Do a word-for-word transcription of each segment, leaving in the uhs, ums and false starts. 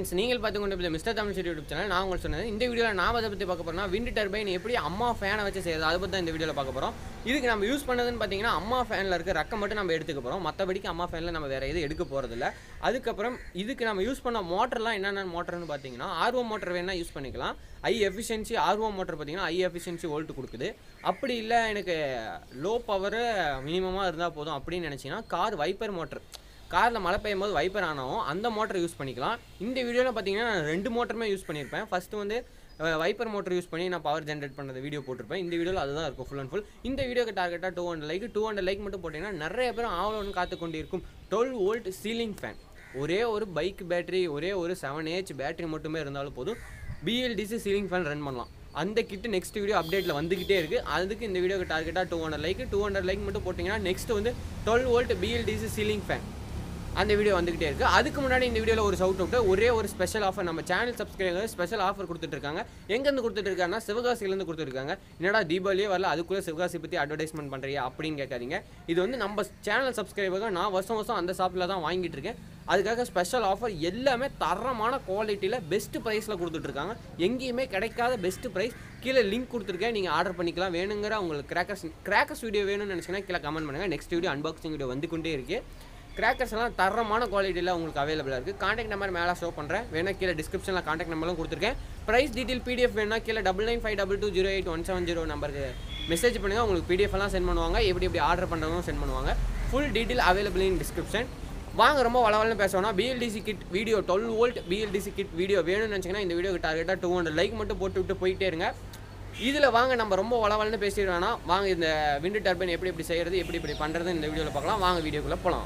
friends, நீங்கள் பார்த்து கொண்டிருப்பது mister Tamil city YouTube channel. நான் உங்களுக்கு சொன்னது இந்த வீடியோவில் நான் அதை பற்றி பார்க்க போகிறோம்னா விண்ட் டர்பைன் எப்படி அம்மா ஃபேனை வச்சு செய்யறது அதை பற்றி தான் இந்த வீடியோவில் பார்க்க போகிறோம். இதுக்கு நம்ம யூஸ் பண்ணதுன்னு பார்த்தீங்கன்னா அம்மா ஃபேனில் இருக்க ரக்கம் மட்டும் நம்ம எடுத்துக்க போகிறோம். மற்றபடிக்கு அம்மா ஃபேனில் நம்ம வேறு எதுவும் எடுக்க போகிறதில்ல. அதுக்கப்புறம் இதுக்கு நம்ம யூஸ் பண்ண மோட்டர்லாம் என்னென்ன மோட்டர்னு பார்த்தீங்கன்னா ஆர்வோ மோட்டர் வேணால் யூஸ் பண்ணிக்கலாம். ஐ எஃபிஷியன்சி ஆர்வோ மோட்டர் பார்த்தீங்கன்னா ஐ எஃபிஷியன்சி வோல்ட் கொடுக்குது. அப்படி இல்லை எனக்கு லோ பவரு மினிமமாக இருந்தால் போதும் அப்படின்னு நினச்சிங்கன்னா கார் வைப்பர் மோட்டர், காரில் மழை பெய்யும் போது வைப்பர் ஆனாலும் அந்த மோட்டர் யூஸ் பண்ணிக்கலாம். இந்த வீடியோவில் பார்த்தீங்கன்னா நான் ரெண்டு மோட்டருமே யூஸ் பண்ணியிருப்பேன். ஃபஸ்ட்டு வந்து வைப்பர் மோட்டர் யூஸ் பண்ணி நான் பவர் ஜென்ரேட் பண்ணுறது வீடியோ போட்டிருப்பேன். இந்த வீடியோவில் அதுதான் இருக்கும் ஃபுல் அண்ட் ஃபுல். இந்த வீடியோக்கு டார்கெட்டாக two hundred like two hundred like மட்டும் போட்டிங்கன்னா நிறைய பேரும் ஆவலோன்னு காத்து கொண்டு இருக்கும் டுவெல் வோல்ட் சீலிங் ஃபேன். ஒரே ஒரு பைக் பேட்டரி, ஒரே ஒரு செவன் ஏஹெச் பேட்டரி மட்டுமே இருந்தாலும் போதும் பிஎல்டிசி சீலிங் ஃபேன் ரன் பண்ணலாம். அந்த கிட்டு நெக்ஸ்ட் வீடியோ அப்டேட்டில் வந்துக்கிட்டே இருக்குது. அதுக்கு இந்த வீடியோக்கு டார்கெட்டாக two hundred like two hundred like மட்டும் போட்டிங்கன்னா நெக்ஸ்ட் வந்து twelve volt BLDC ceiling fan அந்த வீடியோ வந்துகிட்டே இருக்குது. அதுக்கு முன்னாடி இந்த வீடியோவில் ஒரு சவுட் விட்டு ஒரே ஒரு ஸ்பெஷல் ஆஃபர் நம்ம சேனல் சப்ஸ்கிரைபர் ஸ்பெஷல் ஆஃபர் கொடுத்துட்ருக்காங்க. எங்கேருந்து கொடுத்துட்ருக்காங்கன்னா சிவகாசிலேருந்து கொடுத்துருக்காங்க. என்னடா தீபாவளியே வரல அதுக்குள்ளே சிவகாசி பற்றி அட்வர்டைஸ்மெண்ட் பண்ணுறியா அப்படின்னு கேட்காதீங்க. இது வந்து நம்ம சேனல் சப்ஸ்கிரைபருக்கு நான் வருஷம் வருஷம் அந்த ஷாப்பில் தான் வாங்கிட்டு இருக்கேன். அதுக்காக ஸ்பெஷல் ஆஃபர் எல்லாமே தரமான குவாலிட்டியில் பெஸ்ட் ப்ரைஸில் கொடுத்துட்ருக்காங்க. எங்கேயுமே கிடைக்காத பெஸ்ட் ப்ரைஸ். கீழே லிங்க் கொடுத்துருக்கேன், நீங்கள் ஆர்டர் பண்ணிக்கலாம். வேணுங்கிற உங்களுக்கு கிராக்கர்ஸ் கிராக்கர்ஸ் வீடியோ வேணும்னு நினச்சிங்கன்னா கீழே கமெண்ட் பண்ணுங்கள். நெக்ஸ்ட் வீடியோ அன்பாக்சிங் வீடியோ வந்து கொண்டே இருக்குது. கிராக்கர்ஸ் எல்லாம் தரமான குவாலிட்டியில் உங்களுக்கு அவைலபிளாக இருக்குது. கான்டாக்ட் நம்பர் மேலே ஷோ பண்ணுறேன், வேணா கீழே டிஸ்கிரிப்ஷனில் கான்டாக்ட் நம்பரும் கொடுத்துருக்கேன். ப்ரைஸ் டீட்டெயில் பிடிஎஃப் வேணா கீழே double nine five double two zero eight one seven zero நம்பருக்கு மெசேஜ் பண்ணுங்கள். உங்களுக்கு பிடிஎஃப் எல்லாம் சென்ட் பண்ணுவாங்க, எப்படி எப்படி ஆர்டர் பண்ணுறதும் சென்ட் பண்ணுவாங்க. Full detail available in description. வாங்க ரொம்ப வளவலன்னு பேசணும்னா BLDC kit video twelve volt BLDC kit video வேணும்னு நினச்சிங்கன்னா இந்த வீடியோக்கு டார்கெட்டாக டூ ஹண்ட்ரட் லைக் மட்டும் போட்டு விட்டு போயிட்டே இருங்க. இதில் வாங்க நம்ம ரொம்ப வளவலன்னு பேசிடுவோம்னா வாங்க இந்த விண்ட் டர்பைன் எப்படி எப்படி செய்கிறது எப்படி எப்படி பண்ணுறது இந்த வீடியோவில் பார்க்கலாம். வாங்க வீடியோக்குள்ளே போகலாம்.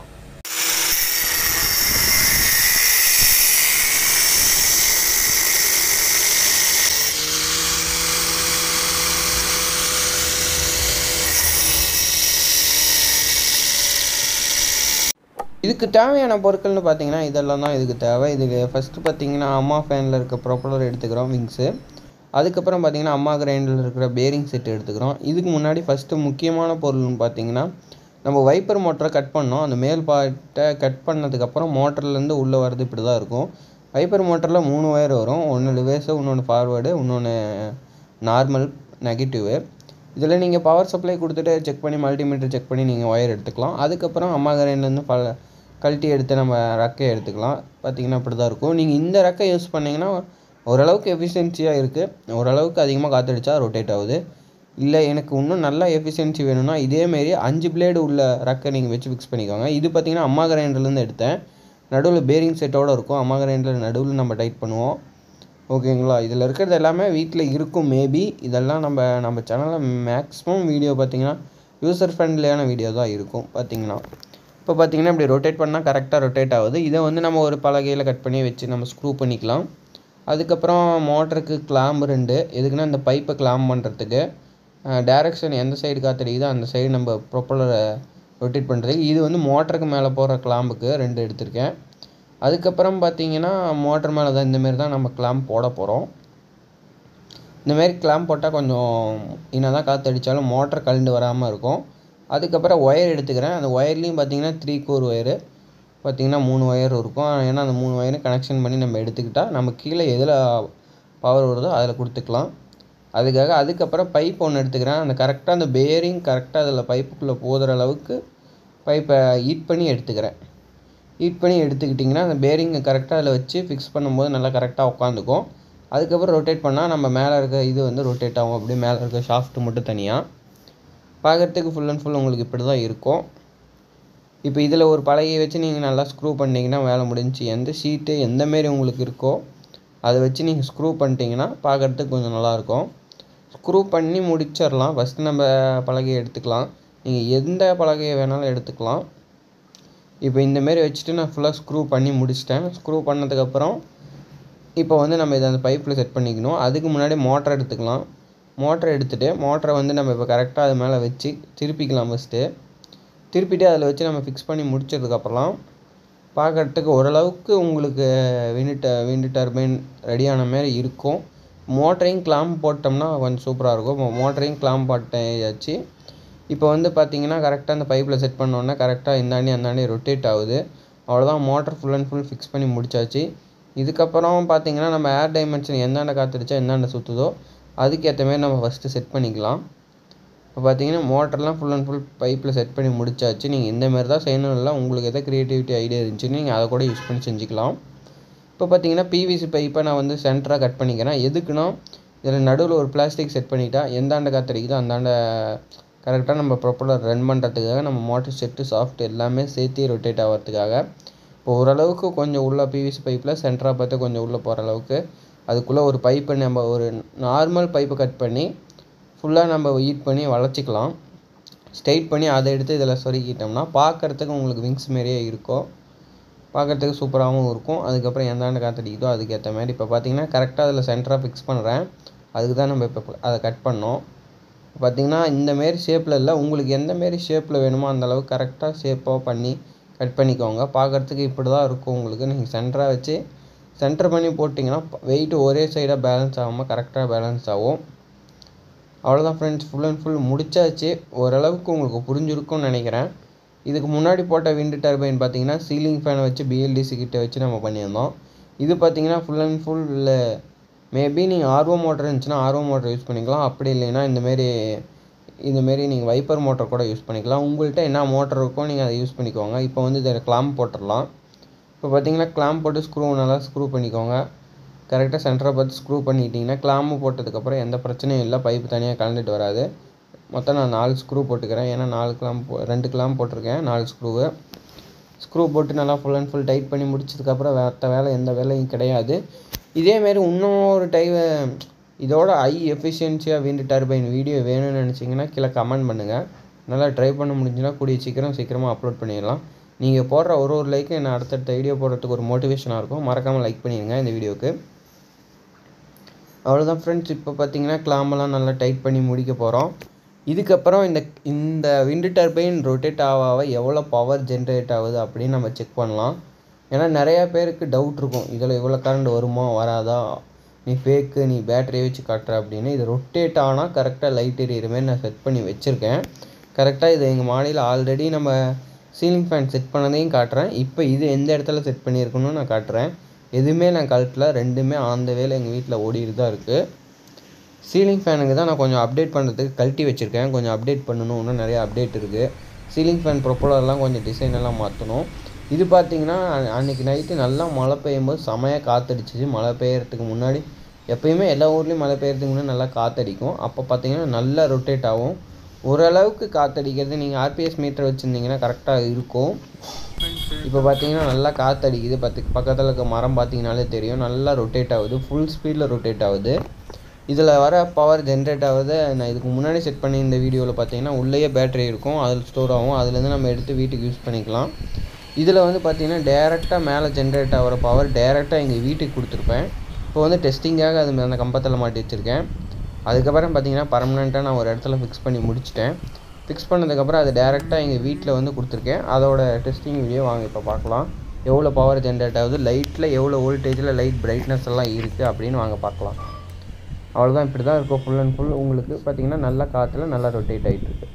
இதுக்கு தேவையான பொருட்கள்னு பார்த்தீங்கன்னா இதெல்லாம் தான் இதுக்கு தேவை. இதுக்கு ஃபஸ்ட்டு பார்த்தீங்கன்னா அம்மா ஃபேனில் இருக்க ப்ரொப்பலர் எடுத்துக்கிறோம், விங்ஸு. அதுக்கப்புறம் பார்த்தீங்கன்னா அம்மா கிரைண்டரில் இருக்கிற பேரிங் செட் எடுத்துக்கிறோம். இதுக்கு முன்னாடி ஃபஸ்ட்டு முக்கியமான பொருள்னு பார்த்தீங்கன்னா நம்ம வைப்பர் மோட்டரை கட் பண்ணோம். அந்த மேல் பார்ட்டை கட் பண்ணதுக்கப்புறம் மோட்டர்லேருந்து உள்ளே வரது இப்படி தான் இருக்கும். வைப்பர் மோட்டரில் மூணு ஒயர் வரும், ஒன்று ரிவர்ஸு, இன்னொன்று ஃபார்வேர்டு, இன்னொன்று நார்மல் நெகட்டிவு. இதில் நீங்கள் பவர் சப்ளை கொடுத்துட்டு செக் பண்ணி மல்டிமீட்டர் செக் பண்ணி நீங்கள் ஒயர் எடுத்துக்கலாம். அதுக்கப்புறம் அம்மா கிரைண்டர்லேருந்து பல கழட்டி எடுத்து நம்ம ரக்கை எடுத்துக்கலாம். பார்த்திங்கன்னா இப்படி தான் இருக்கும். நீங்கள் இந்த ரக்கை யூஸ் பண்ணிங்கன்னா ஓரளவுக்கு எஃபிஷியன்சியாக இருக்குது. ஓரளவுக்கு அதிகமாக காற்றடிச்சா ரொட்டேட் ஆகுது. இல்லை எனக்கு இன்னும் நல்லா எஃபிஷியன்சி வேணும்னா இதேமாரி அஞ்சு பிளேடு உள்ள ரக்கை நீங்கள் வச்சு ஃபிக்ஸ் பண்ணிக்கோங்க. இது பார்த்திங்கன்னா அம்மா கிரைண்டர்லேருந்து எடுத்தேன். நடுவில் பேரிங் செட்டோடு இருக்கும். அம்மா கிரைண்டரில் நடுவில் நம்ம டைட் பண்ணுவோம். ஓகேங்களா? இதில் இருக்கிறது எல்லாமே வீட்டில் இருக்கும் மேபி. இதெல்லாம் நம்ம நம்ம சேனலில் மேக்ஸிமம் வீடியோ பார்த்திங்கன்னா யூசர் ஃப்ரெண்ட்லியான வீடியோ தான் இருக்கும். பார்த்திங்கன்னா இப்போ பார்த்திங்கன்னா இப்படி ரொட்டேட் பண்ணால் கரெக்டாக ரொட்டேட் ஆகுது. இதை வந்து நம்ம ஒரு பலகையில் கட் பண்ணி வச்சு நம்ம ஸ்க்ரூ பண்ணிக்கலாம். அதுக்கப்புறம் மோட்டருக்கு கிளாம்பு ரெண்டு, எதுக்குன்னா இந்த பைப்பை கிளாம்ப் பண்ணுறதுக்கு. டைரெக்ஷன் எந்த சைடு காற்றடிக்குதோ அந்த சைடு நம்ம ப்ரொப்பலரை ரொட்டேட் பண்ணுறதுக்கு. இது வந்து மோட்டருக்கு மேலே போகிற கிளாம்புக்கு ரெண்டு எடுத்திருக்கேன். அதுக்கப்புறம் பார்த்திங்கன்னா மோட்டர் மேலே தான் இந்தமாரி தான் நம்ம கிளாம்ப் போட போகிறோம். இந்தமாரி கிளாம்ப் போட்டால் கொஞ்சம் என்ன தான் காற்று அடித்தாலும் மோட்டர் கழண்டு வராமல் இருக்கும். அதுக்கப்புறம் ஒயர் எடுத்துக்கிறேன். அந்த ஒயர்லேயும் பார்த்திங்கன்னா த்ரீ கோர் ஒயரு பார்த்திங்கன்னா மூணு ஒயர் இருக்கும். ஏன்னா அந்த மூணு ஒயரும் கனெக்ஷன் பண்ணி நம்ம எடுத்துக்கிட்டால் நம்ம கீழே எதில் பவர் வருதோ அதில் கொடுத்துக்கலாம். அதுக்காக அதுக்கப்புறம் பைப் ஒன்று எடுத்துக்கிறேன். அந்த கரெக்டாக அந்த பேரிங் கரெக்டாக அதில் பைப்புக்குள்ளே போகிற அளவுக்கு பைப்பை ஹீட் பண்ணி எடுத்துக்கிறேன். ஹீட் பண்ணி எடுத்துக்கிட்டிங்கன்னா அந்த பேரிங்கை கரெக்டாக அதில் வச்சு ஃபிக்ஸ் பண்ணும்போது நல்லா கரெக்டாக உட்காந்துக்கும். அதுக்கப்புறம் ரொட்டேட் பண்ணால் நம்ம மேலே இருக்க இது வந்து ரொட்டேட் ஆகும். அப்படியே மேலே இருக்க ஷாஃப்ட்டு மட்டும் தனியாக பார்க்குறதுக்கு ஃபுல் அண்ட் ஃபுல் உங்களுக்கு இப்படி தான் இருக்கும். இப்போ இதில் ஒரு பலகையை வச்சு நீங்கள் நல்லா ஸ்க்ரூ பண்ணிங்கன்னா வேலை முடிஞ்சு. எந்த ஷீட்டு எந்தமாரி உங்களுக்கு இருக்கோ அதை வச்சு நீங்கள் ஸ்க்ரூ பண்ணிட்டீங்கன்னா பார்க்குறதுக்கு கொஞ்சம் நல்லாயிருக்கும். ஸ்க்ரூ பண்ணி முடிச்சிடலாம். ஃபஸ்ட்டு நம்ம பலகையை எடுத்துக்கலாம். நீங்கள் எந்த பலகையை வேணாலும் எடுத்துக்கலாம். இப்போ இந்தமாரி வச்சுட்டு நான் ஃபுல்லாக ஸ்க்ரூ பண்ணி முடிச்சிட்டேன். ஸ்க்ரூ பண்ணதுக்கப்புறம் இப்போ வந்து நம்ம இதை அந்த பைப்பில் செட் பண்ணிக்கணும். அதுக்கு முன்னாடி மோட்டர் எடுத்துக்கலாம். மோட்டரை எடுத்துகிட்டு மோட்டரை வந்து நம்ம இப்போ கரெக்டாக அது மேலே வச்சு திருப்பிக்கலாம். ஃபஸ்ட்டு திருப்பிட்டு அதில் வச்சு நம்ம ஃபிக்ஸ் பண்ணி முடிச்சதுக்கப்புறம் பார்க்குறதுக்கு ஓரளவுக்கு உங்களுக்கு விண்ட் விண்ட் டர்பைன் ரெடியான மாரி இருக்கும். மோட்டரையும் கிளாம்ப் போட்டோம்னா கொஞ்சம் சூப்பராக இருக்கும். மோட்டரையும் கிளாம்ப் போட்டாச்சு. இப்போ வந்து பார்த்திங்கன்னா கரெக்டாக அந்த பைப்பில் செட் பண்ணோன்னா கரெக்டாக இந்தாண்டி அந்தாண்டி ரொட்டேட் ஆகுது. அவ்வளோதான், motor full and full fix பண்ணி முடிச்சாச்சு. இதுக்கப்புறம் பார்த்தீங்கன்னா நம்ம ஏர் டைமென்ஷன் எந்தாண்ட காற்றடிச்சா எந்தாண்ட சுற்றுதோ அதுக்கேற்ற மாதிரி நம்ம ஃபஸ்ட்டு செட் பண்ணிக்கலாம். இப்போ பார்த்தீங்கன்னா மோட்டர்லாம் ஃபுல் அண்ட் ஃபுல் பைப்பில் செட் பண்ணி முடிச்சாச்சு. நீங்கள் இந்தமாரி தான் செய்யணும் இல்லை, உங்களுக்கு எதாவது க்ரியேட்டிவிட்டி ஐடியா இருந்துச்சுன்னு நீங்கள் அதை கூட யூஸ் பண்ணி செஞ்சுக்கலாம். இப்போ பார்த்தீங்கன்னா பிவிசி பைப்பை நான் வந்து சென்டராக கட் பண்ணிக்கிறேன். எதுக்குன்னா இதில் நடுவில் ஒரு பிளாஸ்டிக் செட் பண்ணிட்டா எந்தாண்ட காற்றடிக்குதோ அந்தாண்ட கரெக்டாக நம்ம ப்ரொப்பலர் ரன் பண்ணுறதுக்காக நம்ம மோட்டர் செட்டு சாஃப்ட் எல்லாமே சேர்த்து ரொட்டேட் ஆகிறதுக்காக. இப்போ ஓரளவுக்கு கொஞ்சம் உள்ள பிவிசி பைப்பில் சென்டராக பார்த்து கொஞ்சம் உள்ளே போகிற அளவுக்கு அதுக்குள்ளே ஒரு பைப்பை நம்ம ஒரு நார்மல் பைப்பை கட் பண்ணி ஃபுல்லாக நம்ம ஹீட் பண்ணி வளைச்சிக்கலாம். ஸ்ட்ரைட் பண்ணி அதை எடுத்து இதில் சொருக்கிட்டோம்னா பார்க்குறதுக்கு உங்களுக்கு விங்ஸ் மாரியே இருக்கும், பார்க்குறதுக்கு சூப்பராகவும் இருக்கும். அதுக்கப்புறம் எந்தாண்ட காற்றடிக்குதோ அதுக்கேற்ற மாதிரி. இப்போ பார்த்தீங்கன்னா கரெக்டாக அதில் சென்டராக ஃபிக்ஸ் பண்ணுறேன். அதுக்கு தான் நம்ம இப்போ அதை கட் பண்ணோம். பார்த்திங்கன்னா இந்தமாரி ஷேப்பில் இல்லை, உங்களுக்கு எந்தமாரி ஷேப்பில் வேணுமோ அந்தளவுக்கு கரெக்டாக ஷேப்பாக பண்ணி கட் பண்ணிக்கோங்க. பார்க்குறதுக்கு இப்படி தான் இருக்கும் உங்களுக்கு. நீங்கள் சென்டராக வச்சு சென்டர் பண்ணி போட்டிங்கன்னா வெயிட்டு ஒரே சைடாக பேலன்ஸ் ஆகாமல் கரெக்டாக பேலன்ஸ் ஆகும். அவ்வளோதான் ஃப்ரெண்ட்ஸ், ஃபுல் அண்ட் ஃபுல் முடிச்சாச்சு. ஓரளவுக்கு உங்களுக்கு புரிஞ்சிருக்கும்னு நினைக்கிறேன். இதுக்கு முன்னாடி போட்ட விண்ட் டர்பைன் பார்த்திங்கன்னா சீலிங் ஃபேனை வச்சு பிஎல்டிசி கிட்ட வச்சு நம்ம பண்ணியிருந்தோம். இது பார்த்திங்கன்னா ஃபுல் அண்ட் ஃபுல் மேபி நீங்கள் ஆர்ஓ மோட்டர் இருந்துச்சுன்னா ஆர்ஓ மோட்டர் யூஸ் பண்ணிக்கலாம். அப்படி இல்லைன்னா இந்தமாரி இந்தமாரி நீங்கள் வைப்பர் மோட்டர் கூட யூஸ் பண்ணிக்கலாம். உங்கள்கிட்ட என்ன மோட்டர் இருக்கோ நீங்கள் அதை யூஸ் பண்ணிக்கோங்க. இப்போ வந்து இதில் கிளாம்ப் போட்டுடலாம். இப்போ பார்த்தீங்கன்னா கிளாம்ப் போட்டு ஸ்க்ரூ நல்லா ஸ்க்ரூ பண்ணிக்கோங்க. கரெக்டாக சென்டரை பார்த்து ஸ்க்ரூ பண்ணிட்டீங்கன்னா கிளாம்பு போட்டதுக்கப்புறம் எந்த பிரச்சனையும் இல்லை, பைப்பு தனியாக கலந்துட்டு வராது. மொத்தம் நான் நாலு ஸ்க்ரூ போட்டுக்கிறேன். ஏன்னா நாலு கிளாம்ப் ரெண்டு கிளாம்ப் போட்டிருக்கேன், நாலு ஸ்க்ரூவு. ஸ்க்ரூ போட்டு நல்லா ஃபுல் அண்ட் ஃபுல் டைட் பண்ணி முடிச்சதுக்கப்புறம் மற்ற வேலை எந்த வேலையும் கிடையாது. இதேமாரி இன்னொரு டைம் இதோட ஹை எஃபிஷியன்சியாக விண்ட் டர்பைன் வீடியோ வேணும்னு நினச்சிங்கன்னா கீழே கமெண்ட் பண்ணுங்கள். நல்லா ட்ரை பண்ண முடிஞ்சுன்னா கூடிய சீக்கிரம் சீக்கிரமாக அப்லோட் பண்ணிடலாம். நீங்கள் போடுற ஒரு ஒரு லைக்கும் என்ன அடுத்தடுத்த வீடியோ போடுறதுக்கு ஒரு மோட்டிவேஷனாக இருக்கும். மறக்காமல் லைக் பண்ணிடுங்க இந்த வீடியோவுக்கு. அவ்வளோதான் ஃப்ரெண்ட்ஸ், இப்போ பார்த்தீங்கன்னா கிளாம்பெல்லாம் நல்லா டைட் பண்ணி முடிக்க போகிறோம். இதுக்கப்புறம் இந்த இந்த விண்ட் டர்பைன் ரொட்டேட் ஆக எவ்வளோ பவர் ஜென்ரேட் ஆகுது அப்படின்னு நம்ம செக் பண்ணலாம். ஏன்னா நிறையா பேருக்கு டவுட் இருக்கும், இதில் இவ்வளோ கரண்ட் வருமா வராதா, நீ ஃபேக்கு, நீ பேட்டரியை வச்சு காட்டுற அப்படின்னு. இது ரொட்டேட் ஆனால் கரெக்டாக லைட் எரியிற மாதிரி நான் செட் பண்ணி வச்சுருக்கேன். கரெக்டாக இது எங்கள் மாடியில் ஆல்ரெடி நம்ம சீலிங் ஃபேன் செட் பண்ணதையும் காட்டுறேன். இப்போ இது எந்த இடத்துல செட் பண்ணியிருக்கணும்னு நான் காட்டுறேன். எதுவுமே நான் கழட்டல, ரெண்டுமே ஆன் த வேல எங்கள் வீட்டில் ஓடிட்டு தான் இருக்குது. சீலிங் ஃபேனுக்கு தான் நான் கொஞ்சம் அப்டேட் பண்ணுறதுக்கு கழட்டி வச்சுருக்கேன். கொஞ்சம் அப்டேட் பண்ணணும், இன்னும் நிறையா அப்டேட் இருக்குது. சீலிங் ஃபேன் ப்ரொப்பலர்லாம் கொஞ்சம் டிசைன் எல்லாம் மாற்றணும். இது பார்த்திங்கன்னா அன்றைக்கி நைட்டு நல்லா மழை பெய்யும்போது செமையாக காற்றடிச்சிச்சு. மழை பெய்யறதுக்கு முன்னாடி எப்போயுமே எல்லா ஊர்லேயும் மழை பெய்யறதுக்கு முன்னாடி நல்லா காற்றடிக்கும். அப்போ பார்த்திங்கன்னா நல்லா ரொட்டேட் ஆகும். ஓரளவுக்கு காற்றடிக்கிறது நீங்கள் ஆர்பிஎஸ் மீட்டர் வச்சுருந்தீங்கன்னா கரெக்டாக இருக்கும். இப்போ பார்த்தீங்கன்னா நல்லா காற்றடிக்குது. பத்து பக்கத்தில் இருக்க மரம் பார்த்தீங்கனாலே தெரியும், நல்லா ரொட்டேட் ஆகுது, ஃபுல் ஸ்பீடில் ரொட்டேட் ஆகுது. இதில் வர பவர் ஜென்ரேட் ஆகுது. நான் இதுக்கு முன்னாடி செட் பண்ணி இந்த வீடியோவில் பார்த்தீங்கன்னா உள்ளேயே பேட்டரி இருக்கும், அதில் ஸ்டோர் ஆகும். அதுலேருந்து நம்ம எடுத்து வீட்டுக்கு யூஸ் பண்ணிக்கலாம். இதில் வந்து பார்த்திங்கன்னா டேரெக்டாக மேலே ஜென்ரேட் ஆகிற பவர் டேரெக்டாக எங்கள் வீட்டுக்கு கொடுத்துருப்பேன். இப்போ வந்து டெஸ்டிங்காக அது அந்த கம்பத்தில் மாட்டி வச்சுருக்கேன். அதுக்கப்புறம் பார்த்திங்கன்னா பர்மனெண்ட்டாக நான் ஒரு இடத்துல ஃபிக்ஸ் பண்ணி முடிச்சிட்டேன். ஃபிக்ஸ் பண்ணதுக்கப்புறம் அது டேரெக்டாக எங்கள் வீட்டில் வந்து கொடுத்துருக்கேன். அதோட டெஸ்டிங் வீடியோ வாங்க இப்போ பார்க்கலாம். எவ்வளோ பவர் ஜென்ரேட் ஆகுது, லைட்டில் எவ்வளோ வோல்டேஜில் லைட் பிரைட்னஸ் எல்லாம் இருக்குது அப்படின்னு வாங்க பார்க்கலாம். அவ்வளோதான், இப்படி தான் இருக்கும் ஃபுல் அண்ட் ஃபுல். உங்களுக்கு பார்த்திங்கன்னா நல்லா காற்றுல நல்லா ரொட்டேட் ஆகிட்டு இருக்கு.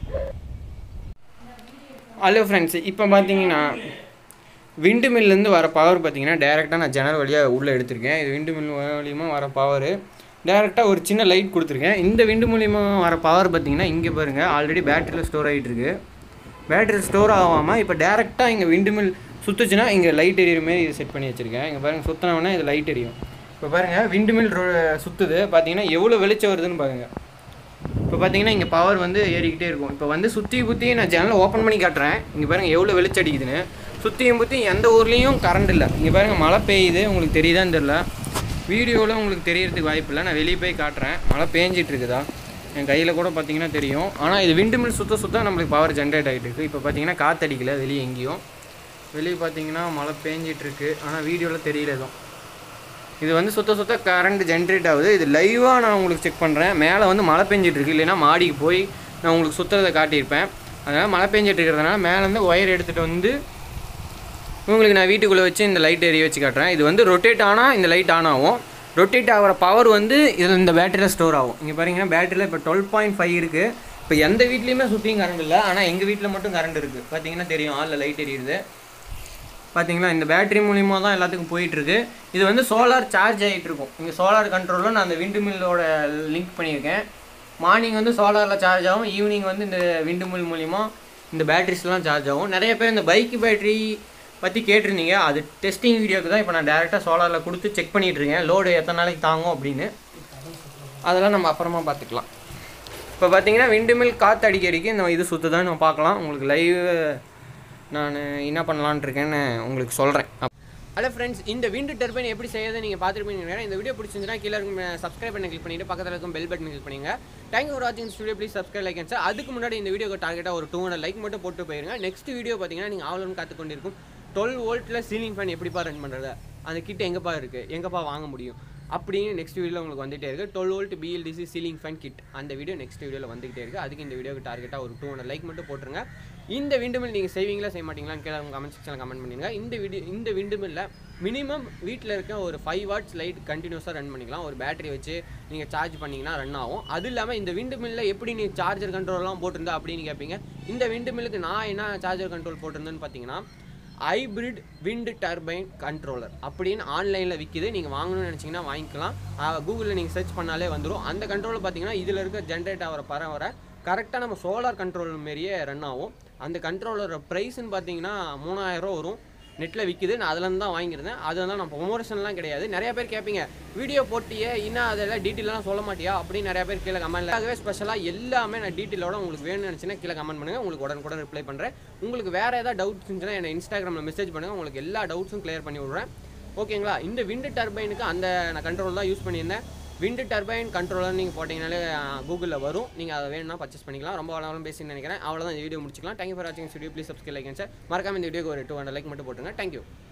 ஹலோ ஃப்ரெண்ட்ஸ், இப்போ பார்த்தீங்கன்னா விண்டு மில்லேருந்து வர பவர் பார்த்தீங்கன்னா டேரெக்டாக நான் ஜன்னல் வழியாக உள்ளே எடுத்திருக்கேன். இது விண்டு மில் மூலியமாக வர பவர். டேரெக்டாக ஒரு சின்ன லைட் கொடுத்துருக்கேன். இந்த விண்டு மூலியமாக வர பவர் பார்த்தீங்கன்னா இங்கே பாருங்கள், ஆல்ரெடி பேட்டரியில் ஸ்டோர் ஆகிட்டு இருக்குது. பேட்டரியில் ஸ்டோர் ஆகாமல் இப்போ டேரெக்டாக இங்கே விண்டு மில் சுற்றுச்சுன்னா இங்கே லைட் எரியிற மாரி இது செட் பண்ணி வச்சுருக்கேன். இங்கே பாருங்கள், சுற்றினோன்னா இது லைட் எரியும். இப்போ பாருங்கள் விண்டு மில் சுற்றுது, பார்த்தீங்கன்னா எவ்வளோ வெளிச்சம் வருதுன்னு பாருங்கள். இப்போ பார்த்தீங்கன்னா இங்கே பவர் வந்து ஏறிக்கிட்டே இருக்கும். இப்போ வந்து சுற்றி புற்றி நான் ஜன்னலை ஓப்பன் பண்ணி காட்டுறேன். இங்கே பாருங்கள் எவ்வளோ வெளிச்சம் அடிக்குதுன்னு. சுற்றியும் புற்றி எந்த ஊர்லேயும் கரண்ட் இல்லை. இங்கே பாருங்கள் மழை பெய்யுது, உங்களுக்கு தெரியுதான்னு தெரில, வீடியோவில் உங்களுக்கு தெரியறதுக்கு வாய்ப்பு இல்லை. நான் வெளியே போய் காட்டுறேன், மழை பேஞ்சிட்டு இருக்குதா, என் கையில் கூட பார்த்தீங்கன்னா தெரியும். ஆனால் இது விண்டு மில் சுற்ற சுற்ற நம்மளுக்கு பவர் ஜென்ரேட் ஆகிட்டு இருக்குது. இப்போ பார்த்தீங்கன்னா காற்றடிக்கல வெளியே எங்கேயும். வெளியே பார்த்தீங்கன்னா மழை பேஞ்சிட்ருக்கு, ஆனால் வீடியோவில் தெரியல எதுவும். இது வந்து சுத்த சுத்த கரண்ட் ஜென்ரேட் ஆகுது. இது லைவாக நான் உங்களுக்கு செக் பண்ணுறேன். மேலே வந்து மழை பெஞ்சிட்ருக்கு, இல்லைன்னா மாடிக்கு போய் நான் உங்களுக்கு சுற்றுறதை காட்டியிருப்பேன். அதனால் மழை பெஞ்சிட்டு இருக்கிறதுனால மேலேருந்து ஒயர் எடுத்துகிட்டு வந்து உங்களுக்கு நான் வீட்டுக்குள்ளே வச்சு இந்த லைட் எரிய வச்சு காட்டுறேன். இது வந்து ரொட்டேட் ஆனால் இந்த லைட் ஆன் ஆகும். ரொட்டேட் ஆகிற பவர் வந்து இதில் இந்த பேட்டரியில் ஸ்டோர் ஆகும். இங்கே பாருங்கன்னா பேட்டரியில் இப்போ டுவெல் பாயிண்ட் ஃபைவ் இருக்குது. இப்போ எந்த வீட்லேயுமே சுற்றியும் கரண்ட் இல்லை, ஆனால் எங்கள் வீட்டில் மட்டும் கரண்ட் இருக்குது. பார்த்தீங்கன்னா தெரியும், ஆளில் லைட் எரியுது. பார்த்தீங்களா இந்த பேட்டரி மூலிமா தான் எல்லாத்துக்கும் போயிட்டுருக்கு. இது வந்து சோலார் சார்ஜ் ஆகிட்டு இருக்கும். இங்கே சோலார் கண்ட்ரோலில் நான் அந்த விண்டு மில்லோட லிங்க் பண்ணியிருக்கேன். மார்னிங் வந்து சோலாரில் சார்ஜ் ஆகும், ஈவினிங் வந்து இந்த விண்டு மில் மூலிமா இந்த பேட்டரிஸ்லாம் சார்ஜ் ஆகும். நிறைய பேர் இந்த பைக்கு பேட்டரி பற்றி கேட்டிருந்தீங்க. அது டெஸ்டிங் வீடியோக்கு தான் இப்போ நான் டேரெக்டாக சோலாரில் கொடுத்து செக் பண்ணிகிட்ருக்கேன் லோடு எத்தனை நாளைக்கு தாங்கும் அப்படின்னு. அதெல்லாம் நம்ம அப்புறமா பார்த்துக்கலாம். இப்போ பார்த்தீங்கன்னா விண்டு மில் காற்று அடிக்க அடிக்க இந்த இது சுற்றுதான் நம்ம பார்க்கலாம். உங்களுக்கு லைவ் நான் என்ன பண்ணலான்னு இருக்கேன்னு உங்களுக்கு சொல்கிறேன். ஹலோ ஃப்ரெண்ட்ஸ், இந்த விண்டு டர்பைன் எப்படி செய்யறதை நீங்கள் பார்த்துருப்பீங்க. இந்த வீடியோ பிடிச்சிருந்துன்னா கீழே இருக்கும் சப்ஸ்கிரைப் பண்ணி கிளிக் பண்ணிட்டு பக்கத்தில் இருக்கும் பெல் பட்டன் கிளிக் பண்ணுங்க. தேங்க்யூ ஃபார் வாட்சிங் video. Please subscribe like and share. அதுக்கு முன்னாடி இந்த வீடியோக்கு டார்கெட்டாக ஒரு டூ ஹண்ட்ரட் லைக் மட்டும் போட்டு போயிருங்க. நெக்ஸ்ட் வீடியோ பார்த்தீங்கன்னா நீங்கள் ஆவலன்னு காத்துக்கொண்டு இருக்கும் டுவெல் வோல்ட்டில் சீலிங் ஃபேன் எப்படிப்பா ரன் பண்ணுறது, அந்த கிட்ட எங்கேப்பா இருக்குது, எங்கேப்பா வாங்க முடியும் அப்படின்னு நெக்ஸ்ட் வீடியோவில் உங்களுக்கு வந்துகிட்டே இருக்குது. Twelve volt BLDC ceiling fan kit அந்த வீடியோ நெக்ஸ்ட் வீடியோவில் வந்துகிட்டே இருக்குது. அதுக்கு இந்த வீடியோக்கு டார்கெட்டாக ஒரு டூ ஹண்ட்ரட் லைக் மட்டும் போட்டுருங்க. இந்த விண்டு மில் நீங்கள் செய்வீங்களா செய்ய மாட்டீங்களான்னு கேட்க உங்கள் கமெண்ட் செக்ஷனில் கமெண்ட் பண்ணுங்க. இந்த வீடியோ இந்த விண்டு மில்லில் மினிமம் வீட்டில் இருக்க ஒரு ஃபைவ் வாட்ஸ் லைட் கண்டினியூஸாக ரன் பண்ணிக்கலாம். ஒரு பேட்டரி வச்சு நீங்கள் சார்ஜ் பண்ணிங்கன்னா ரன் ஆகும். அது இல்லாமல் இந்த விண்டு மில்லில் எப்படி நீங்கள் சார்ஜர் கண்ட்ரோல்லாம் போட்டிருந்தா அப்படின்னு கேட்பீங்க. இந்த விண்டு மில்லுக்கு நான் என்ன சார்ஜர் கண்ட்ரோல் போட்டிருந்தேன்னு பார்த்தீங்கன்னா ஹைப்ரிட் விண்ட் டர்பைன் கண்ட்ரோலர் அப்படின்னு ஆன்லைனில் விற்கிது. நீங்கள் வாங்கணும்னு நினச்சிங்கன்னா வாங்கிக்கலாம். கூகுளில் நீங்கள் சர்ச் பண்ணாலே வந்துடும். அந்த கண்ட்ரோலில் பார்த்தீங்கன்னா இதில் இருக்க ஜென்ரேட் ஆகிற பர வர கரெக்டாக நம்ம சோலார் கண்ட்ரோல் மாரியே ரன் ஆகும். அந்த கண்ட்ரோலரோட ப்ரைஸ்ன்னு பார்த்தீங்கன்னா மூணாயிரம் வரும். நெட்டில் விற்கிது. நான் அதுலேருந்து தான் வாங்கியிருந்தேன். அது வந்து நான் ப்ரொமோஷன்லாம் கிடையாது. நிறைய பேர் கேட்பீங்க வீடியோ போட்டியே இன்னும் அதெல்லாம் டீட்டெயிலாக சொல்ல மாட்டியா அப்படின்னு நிறைய பேர் கீழே கமெண்ட்ல. ஆகவே ஸ்பெஷலாக எல்லாமே நான் டீட்டெயிலோட உங்களுக்கு வேணும்னு நினச்சின்னா கீழே கமெண்ட் பண்ணுங்கள். உங்களுக்கு உடனுக்குடன் ரிப்ளை பண்ணுறேன். உங்களுக்கு வேறு ஏதாவது டவுட்ஸ் இருந்துச்சுன்னா என்னை இன்ஸ்டாகிராமில் மெசேஜ் பண்ணுங்கள். உங்களுக்கு எல்லா டவுட்ஸும் கிளியர் பண்ணி விட்றேன். ஓகேங்களா? இந்த விண்டு டர்பைனுக்கு அந்த நான் கண்ட்ரோல் தான் யூஸ் பண்ணியிருந்தேன். விண்டு டர்பைன் கண்ட்ரோலர் நீங்கள் போட்டிங்கனாலே கூகுளில் வரும். நீங்கள் அதை வேணும்னா பர்ச்சேஸ் பண்ணிக்கலாம். ரொம்ப நாளும் பேசின்னு நினைக்கிறேன். அவ்வளோதான் இந்த வீடியோ முடிச்சிக்கலாம். தேங்க்யூ ஃபார் வாட்சிங் video. Please subscribe like and share. மறக்காம இந்த வீடியோக்கு ஒரு டூ ஹண்ட்ரட் லைக் மட்டும் போட்டுருங்க. தேங்க்யூ.